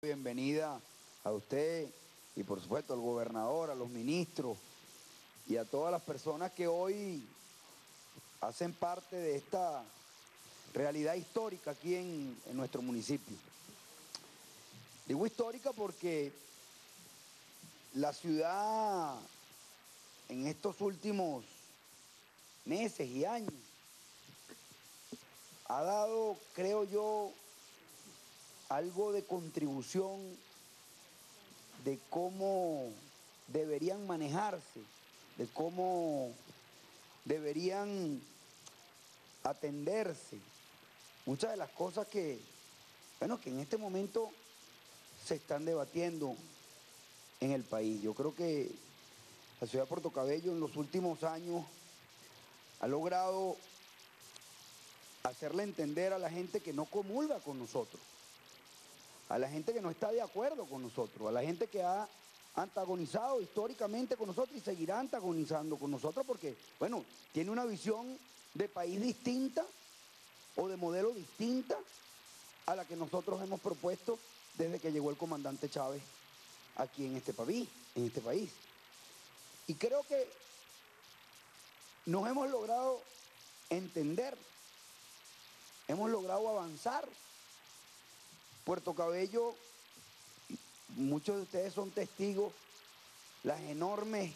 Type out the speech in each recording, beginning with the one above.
Bienvenida a usted y por supuesto al gobernador, a los ministros y a todas las personas que hoy hacen parte de esta realidad histórica aquí en nuestro municipio. Digo histórica porque la ciudad en estos últimos meses y años ha dado, creo yo, algo de contribución de cómo deberían manejarse, de cómo deberían atenderse muchas de las cosas que en este momento se están debatiendo en el país. Yo creo que la ciudad de Puerto Cabello en los últimos años ha logrado hacerle entender a la gente que no comulga con nosotros, a la gente que no está de acuerdo con nosotros, a la gente que ha antagonizado históricamente con nosotros y seguirá antagonizando con nosotros porque, tiene una visión de país distinta o de modelo distinta a la que nosotros hemos propuesto desde que llegó el comandante Chávez aquí en este país. Y creo que nos hemos logrado entender, hemos logrado avanzar. Puerto Cabello, muchos de ustedes son testigos, los enormes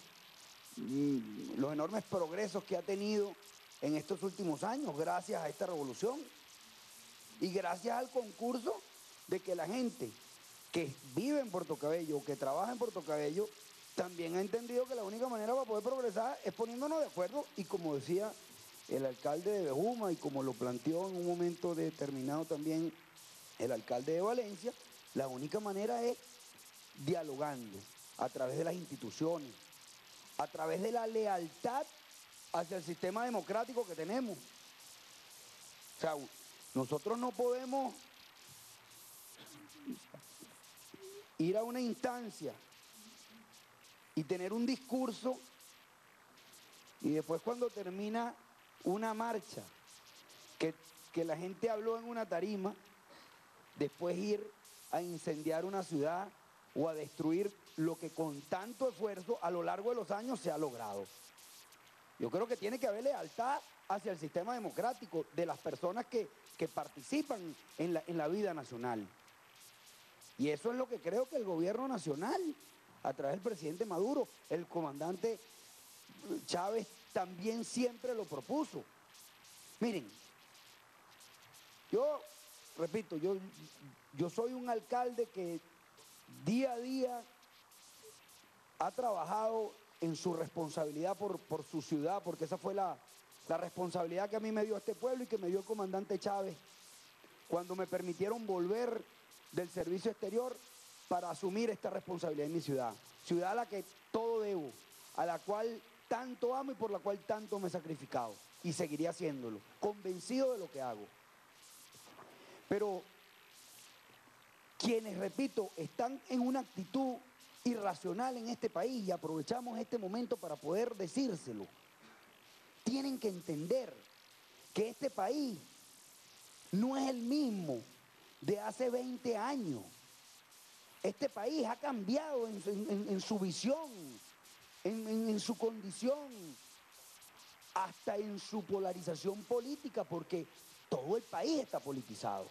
progresos que ha tenido en estos últimos años gracias a esta revolución y gracias al concurso de que la gente que vive en Puerto Cabello o que trabaja en Puerto Cabello también ha entendido que la única manera para poder progresar es poniéndonos de acuerdo y como decía el alcalde de Bejuma y como lo planteó en un momento determinado también el alcalde de Valencia, la única manera es dialogando a través de las instituciones, a través de la lealtad hacia el sistema democrático que tenemos. O sea, nosotros no podemos ir a una instancia y tener un discurso y después cuando termina una marcha que la gente habló en una tarima, después ir a incendiar una ciudad o a destruir lo que con tanto esfuerzo a lo largo de los años se ha logrado. Yo creo que tiene que haber lealtad hacia el sistema democrático de las personas que participan en la vida nacional. Y eso es lo que creo que el gobierno nacional, a través del presidente Maduro, el comandante Chávez también siempre lo propuso. Miren, yo repito, yo soy un alcalde que día a día ha trabajado en su responsabilidad por su ciudad, porque esa fue la responsabilidad que a mí me dio este pueblo y que me dio el comandante Chávez cuando me permitieron volver del servicio exterior para asumir esta responsabilidad en mi ciudad. Ciudad a la que todo debo, a la cual tanto amo y por la cual tanto me he sacrificado. Y seguiré haciéndolo, convencido de lo que hago. Pero quienes, repito, están en una actitud irracional en este país y aprovechamos este momento para poder decírselo, tienen que entender que este país no es el mismo de hace 20 años. Este país ha cambiado en su visión, en su condición, hasta en su polarización política, porque todo el país está politizado.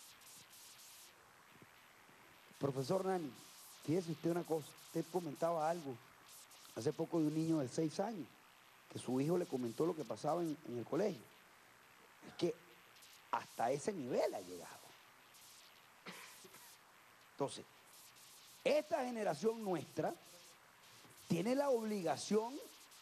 Profesor Nani, fíjese usted una cosa, usted comentaba algo hace poco de un niño de 6 años, que su hijo le comentó lo que pasaba en el colegio. Es que hasta ese nivel ha llegado. Entonces, esta generación nuestra tiene la obligación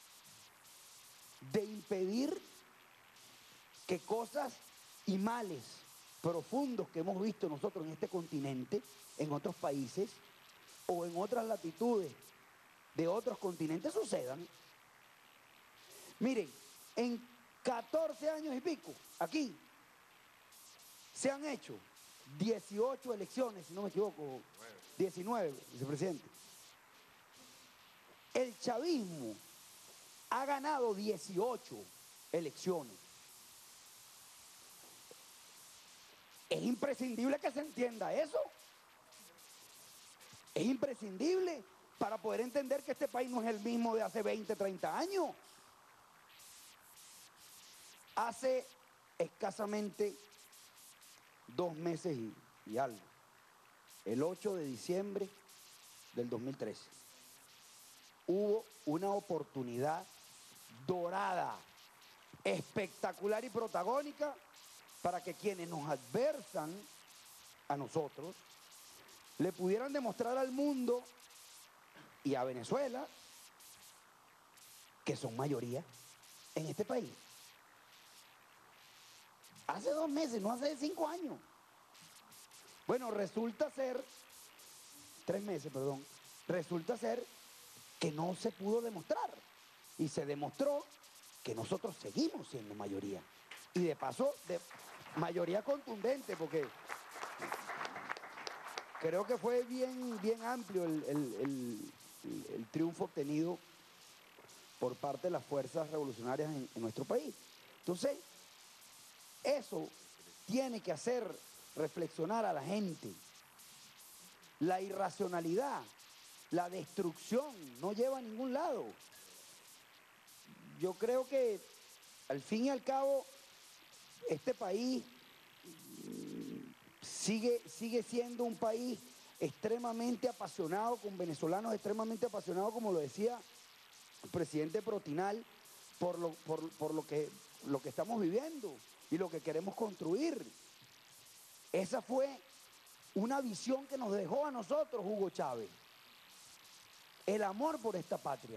de impedir que cosas y males profundos que hemos visto nosotros en este continente, en otros países o en otras latitudes de otros continentes sucedan. Miren, en 14 años y pico, aquí, se han hecho 18 elecciones, si no me equivoco, 19, vicepresidente. El chavismo ha ganado 18 elecciones. Es imprescindible que se entienda eso. Es imprescindible para poder entender que este país no es el mismo de hace 20, 30 años. Hace escasamente 2 meses y algo, el 8 de diciembre del 2013, hubo una oportunidad dorada, espectacular y protagónica para que quienes nos adversan a nosotros le pudieran demostrar al mundo y a Venezuela que son mayoría en este país. Hace 2 meses, no hace 5 años. Bueno, resulta ser, 3 meses, perdón, resulta ser que no se pudo demostrar. Y se demostró que nosotros seguimos siendo mayoría. Y de paso, de mayoría contundente, porque creo que fue bien amplio el triunfo obtenido por parte de las fuerzas revolucionarias en nuestro país. Entonces, eso tiene que hacer reflexionar a la gente. La irracionalidad, la destrucción no lleva a ningún lado. Yo creo que al fin y al cabo este país sigue siendo un país extremadamente apasionado, con venezolanos extremadamente apasionados, como lo decía el presidente Protinal, por lo que estamos viviendo y lo que queremos construir. Esa fue una visión que nos dejó a nosotros Hugo Chávez. El amor por esta patria.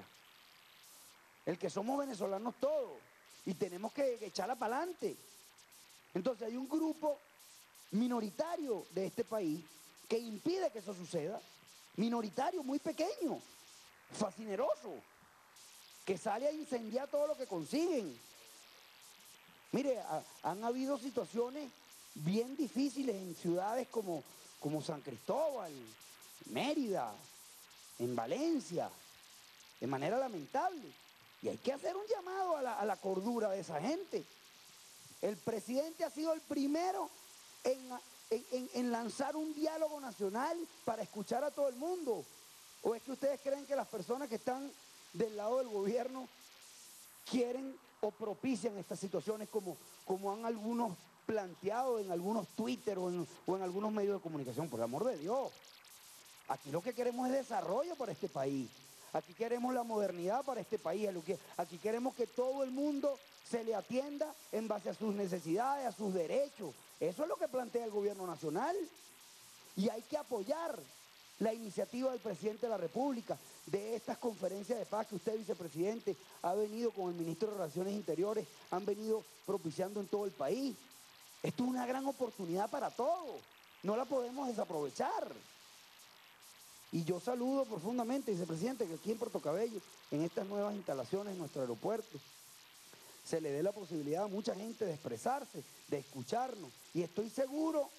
El que somos venezolanos todos y tenemos que echarla para adelante. Entonces hay un grupo minoritario de este país que impide que eso suceda, minoritario, muy pequeño, fascineroso, que sale a incendiar todo lo que consiguen. Mire, han habido situaciones bien difíciles en ciudades como San Cristóbal, Mérida, en Valencia, de manera lamentable. Y hay que hacer un llamado a la cordura de esa gente. El presidente ha sido el primero en lanzar un diálogo nacional para escuchar a todo el mundo. ¿O es que ustedes creen que las personas que están del lado del gobierno quieren o propician estas situaciones como han algunos planteado en algunos Twitter o en algunos medios de comunicación? Por el amor de Dios. Aquí lo que queremos es desarrollo para este país. Aquí queremos la modernidad para este país. Aquí queremos que todo el mundo se le atienda en base a sus necesidades, a sus derechos. Eso es lo que plantea el gobierno nacional. Y hay que apoyar la iniciativa del presidente de la República, de estas conferencias de paz que usted, vicepresidente, ha venido con el ministro de Relaciones Interiores, han venido propiciando en todo el país. Esto es una gran oportunidad para todos. No la podemos desaprovechar. Y yo saludo profundamente, vicepresidente, que aquí en Puerto Cabello, en estas nuevas instalaciones en nuestro aeropuerto, se le dé la posibilidad a mucha gente de expresarse, de escucharnos. Y estoy seguro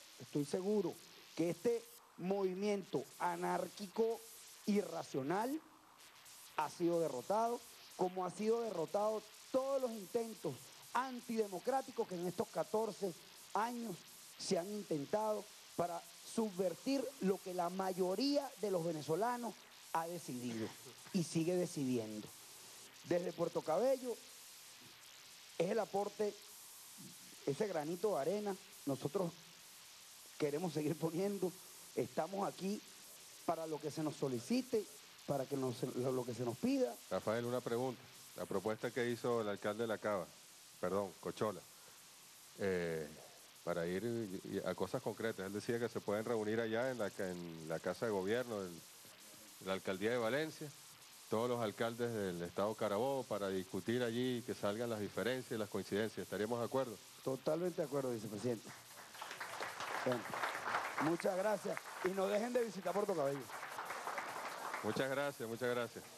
que este movimiento anárquico irracional ha sido derrotado, como ha sido derrotado todos los intentos antidemocráticos que en estos 14 años se han intentado para subvertir lo que la mayoría de los venezolanos ha decidido y sigue decidiendo. Desde Puerto Cabello es el aporte, ese granito de arena, nosotros queremos seguir poniendo, estamos aquí para lo que se nos solicite, para que lo que se nos pida. Rafael, una pregunta. La propuesta que hizo el alcalde de La Cava, Cochola, para ir a cosas concretas. Él decía que se pueden reunir allá en la Casa de Gobierno de la Alcaldía de Valencia, todos los alcaldes del Estado Carabobo, para discutir allí y que salgan las diferencias y las coincidencias. ¿Estaríamos de acuerdo? Totalmente de acuerdo, vicepresidente. Bueno, muchas gracias y no dejen de visitar Puerto Cabello. Muchas gracias, muchas gracias.